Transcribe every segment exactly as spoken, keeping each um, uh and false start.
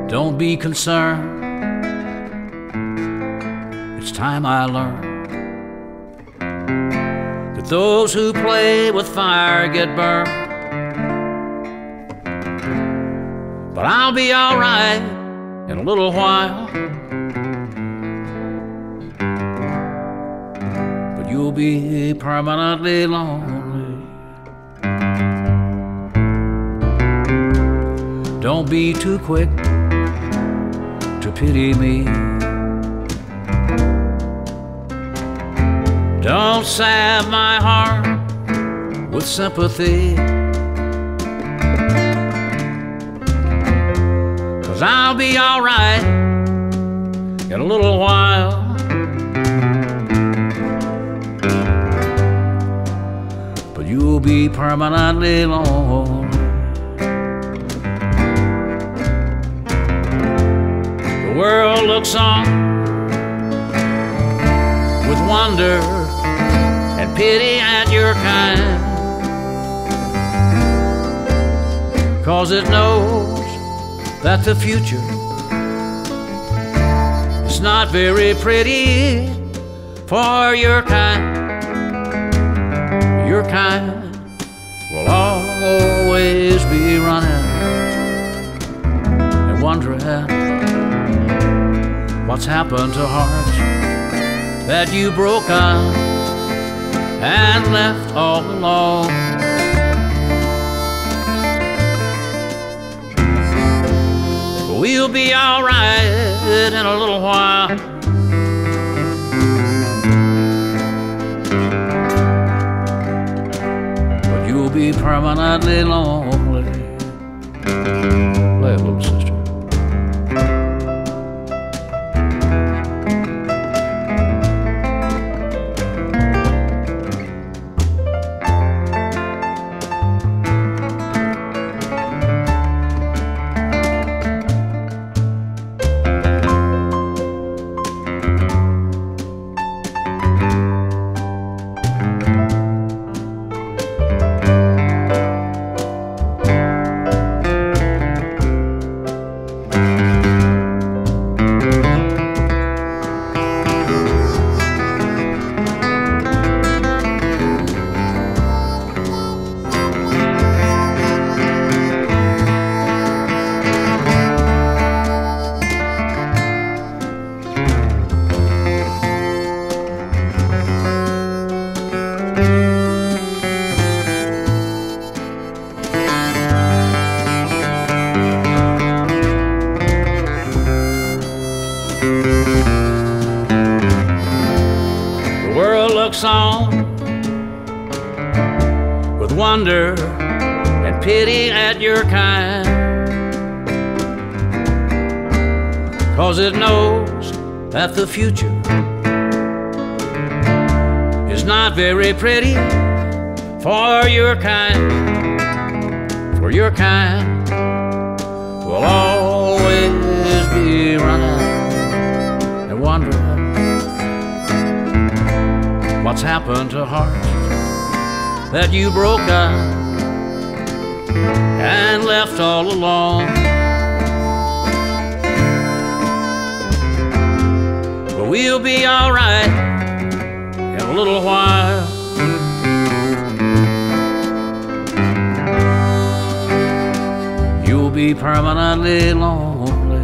Don't be concerned, it's time I learned that those who play with fire get burned. But I'll be all right in a little while. But you'll be permanently lonely. Don't be too quick to pity me. Don't salve my heart with sympathy, 'cause I'll be all right in a little while. But you'll be permanently lonely. The world looks on with wonder and pity at your kind, 'cause it knows that the future is not very pretty for your kind. Your kind will always be running and wondering what's happened to hearts that you broke up and left all alone. We'll be all right in a little while. But you'll be permanently lonely. Play it, little sister. On with wonder and pity at your kind, 'cause it knows that the future is not very pretty for your kind. For your kind will always be running and wondering what's happened to hearts that you broke up and left all alone. But we'll be all right in a little while. You'll be permanently lonely.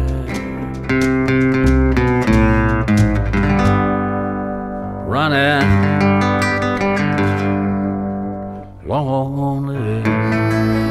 Running lonely.